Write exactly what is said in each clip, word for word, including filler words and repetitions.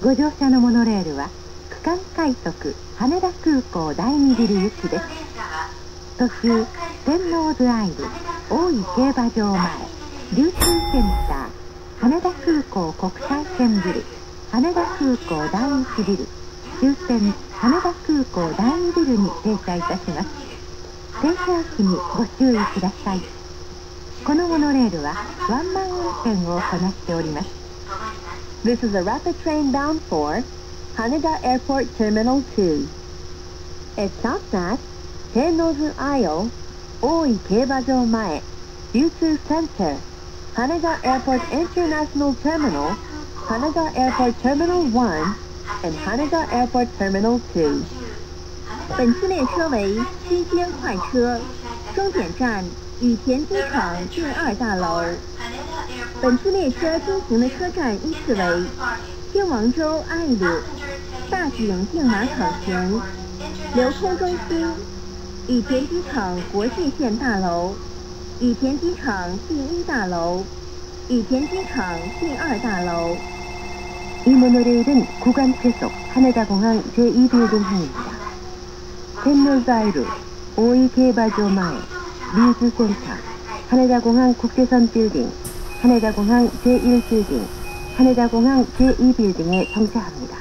ご乗車のモノレールは区間快速羽田空港第二ビル行きです。途中天王洲アイル大井競馬場前流通センター羽田空港国際線ビル羽田空港第一ビル終点羽田空港第二ビルに停車いたします。停車駅にご注意ください。このモノレールはワンマン運転を行っております。 This is a rapid train bound for Haneda Airport Terminal two. It stops at Tennozu Aisle, Oi Keibajo Mae, Ryutsu Center, Haneda Airport International Terminal, Haneda Airport Terminal one, and Haneda Airport Terminal two. 本次列车为区间快车，终点站羽田机场第二大楼。本次列车经行的车站依次为天王洲爱鲁、大井定马场前、流通中心、羽田机场国际线大楼、羽田机场第一大楼、羽田機場第二大楼。이 모노레일은 구간 최속 하네다공항 제이 빌딩항입니다. 텐노즈 아이루, 오이競馬場前, 류즈센터, 하네다공항 국제선 빌딩, 하네다공항 제일 빌딩, 하네다공항 제이 빌딩에 정차합니다.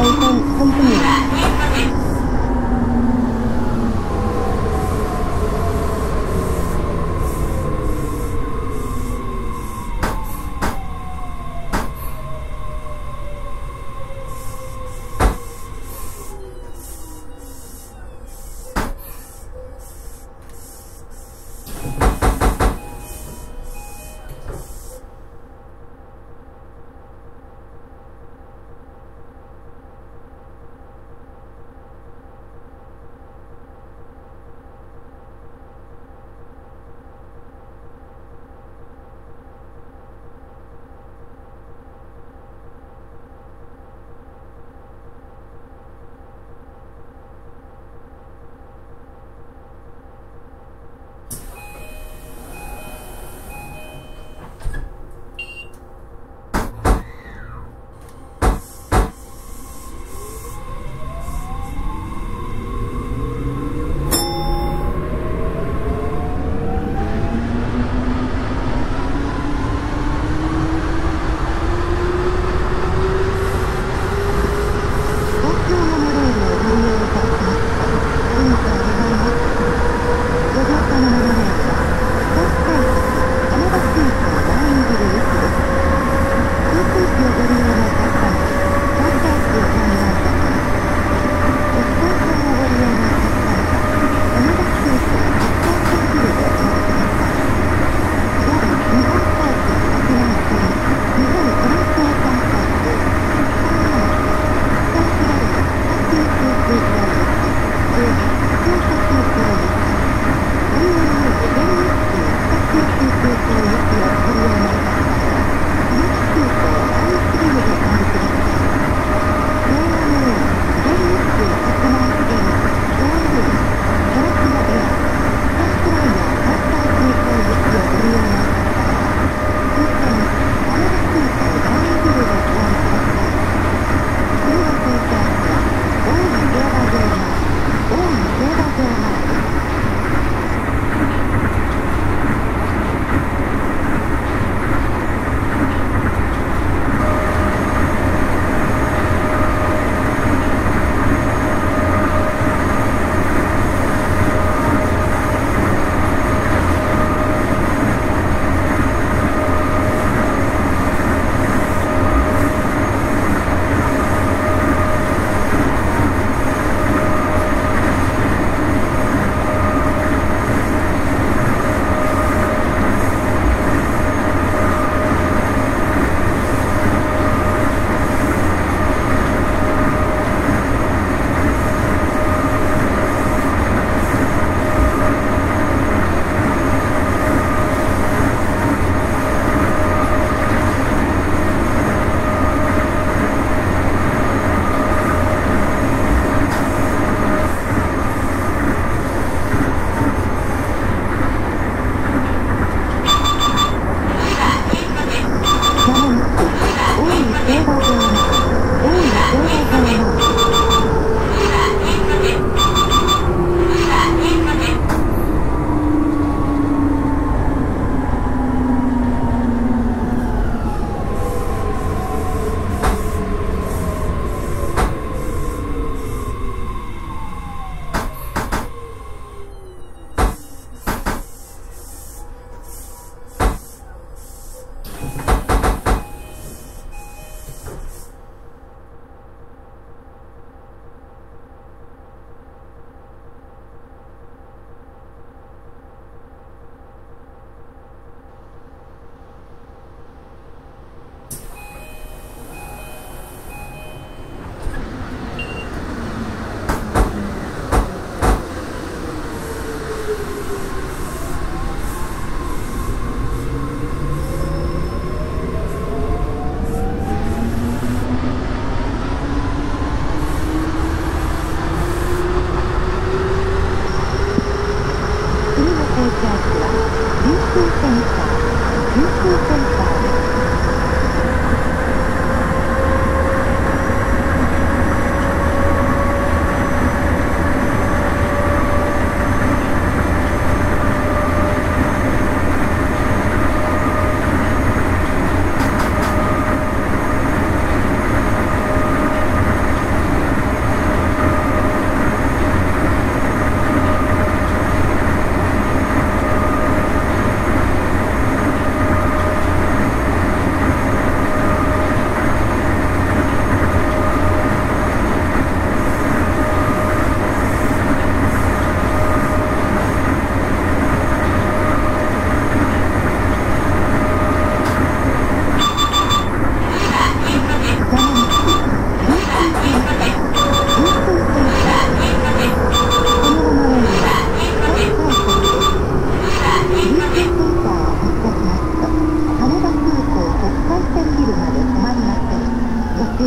線突入。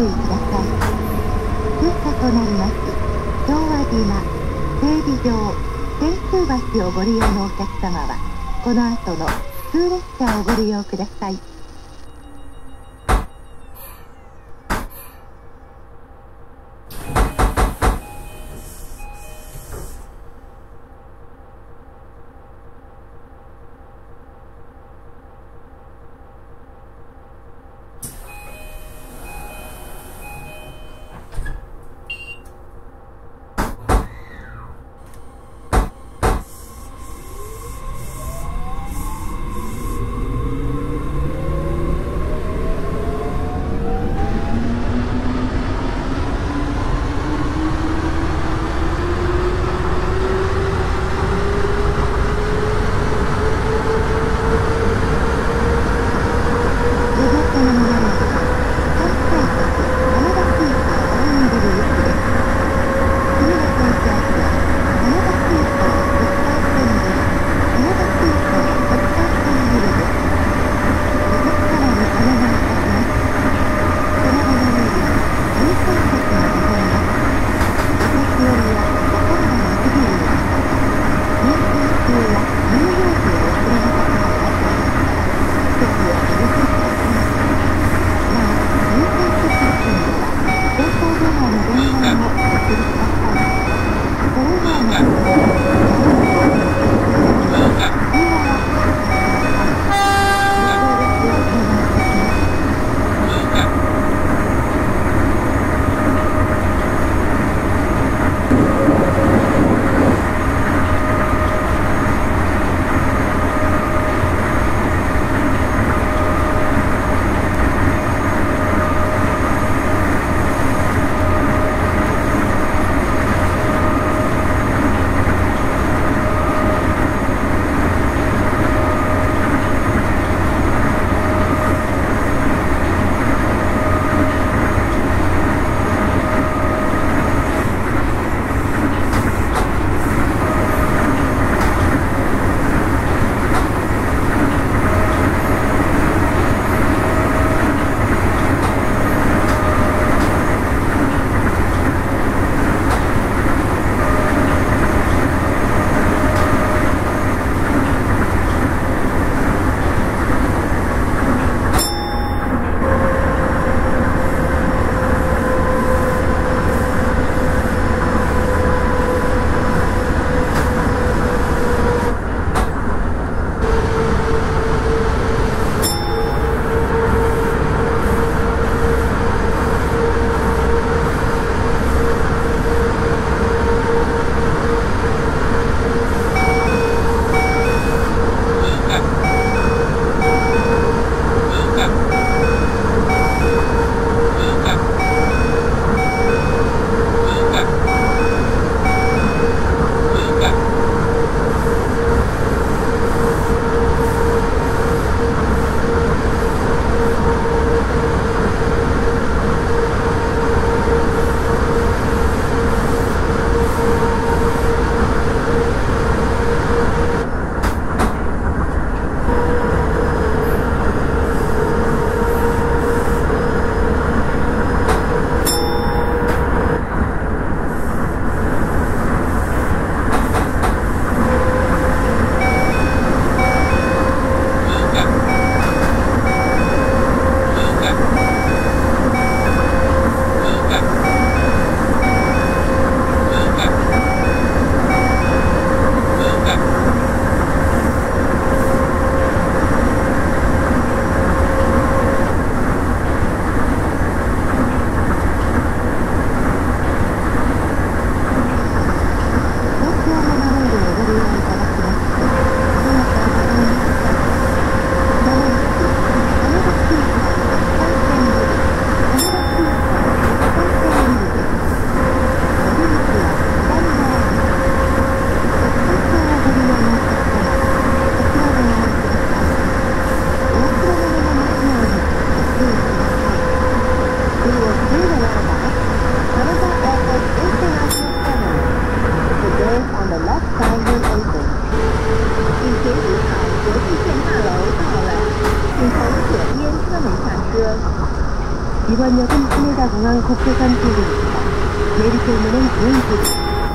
意ください。通過となります昭和島整備場天空橋をご利用のお客様はこの後の普通列車をご利用ください。 이번역은羽田공항 국제선 출구입니다. 내리실 문은 왼쪽.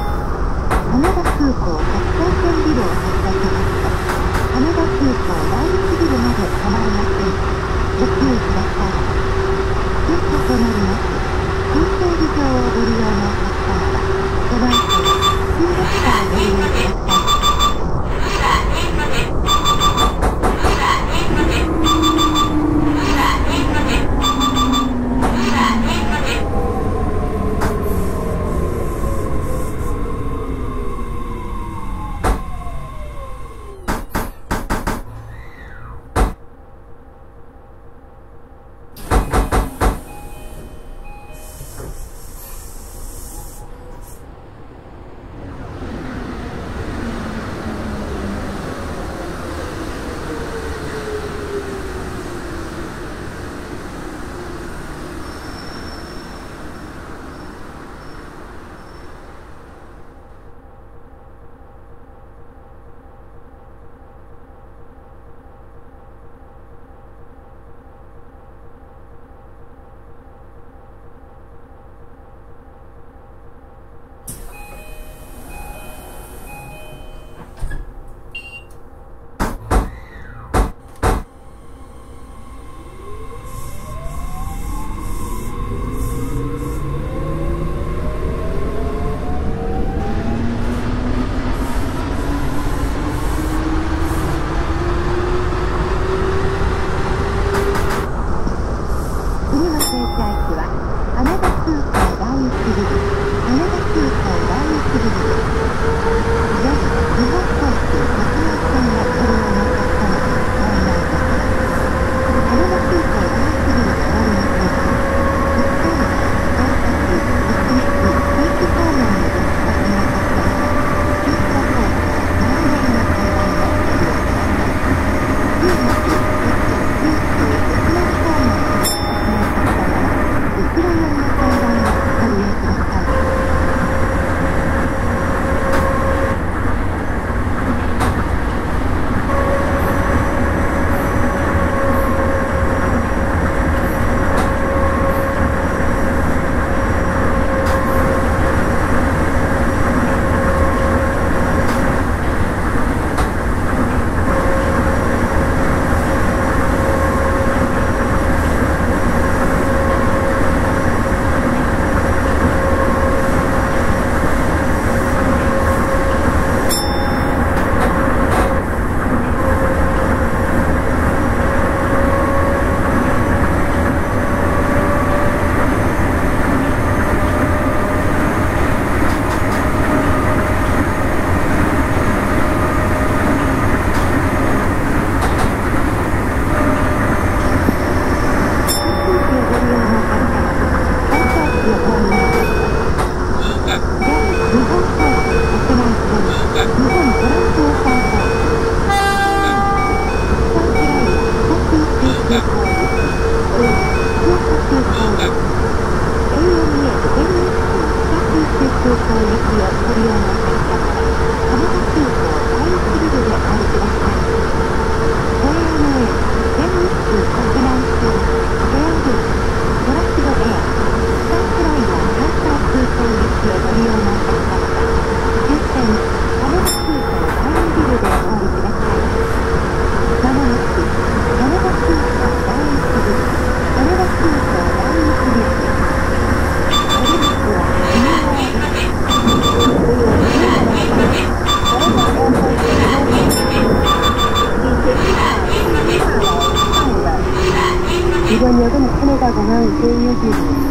羽田空港国際線ビルを発車しました。羽田空港第一ビルまで止まりません。ご注意ください。停車となります。空整備場をご利用のお客様は、その後は新列車をご利用ください。이번역은羽田공항 제이유길입니다.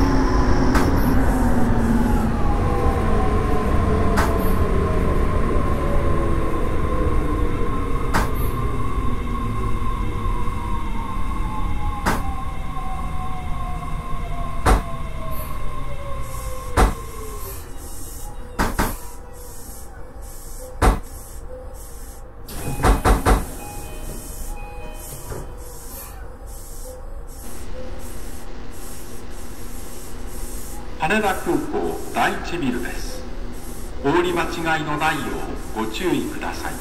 羽田空港第一ビルです。お降り間違いのないようご注意ください。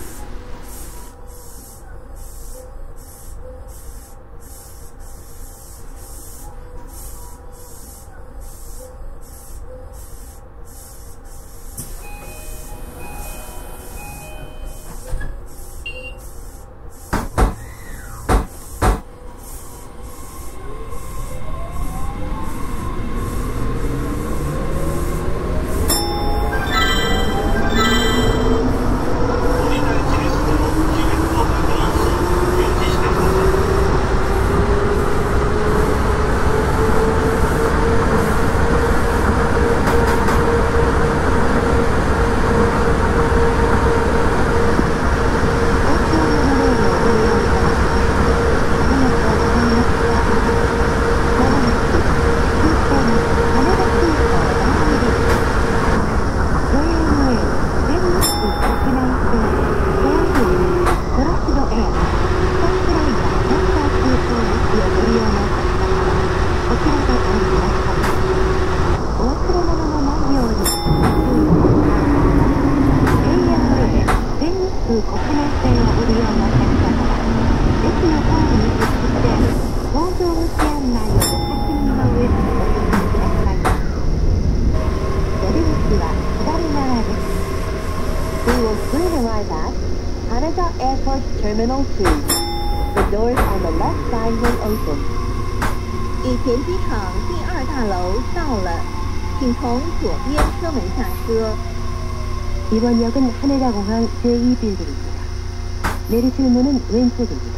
国内線をご利用のお客様は、駅のホームに設置してある搭乗口案内をご確認の上、お進みください。出口は左側です。We will soon arrive at Haneda Airport Terminal two. The doors on the left side will open. 羽田机场第二大楼到了，请从左边车门下车。 이번 역은 하네다공항 제이 빌딩입니다. 내리실 문은 왼쪽입니다.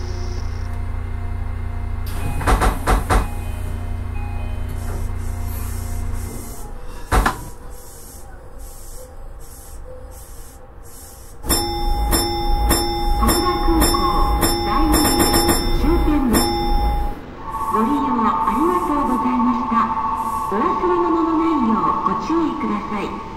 하네다空港第二ビル終点です。ご利用ありがとうございました。お忘れ物のないようご注意ください。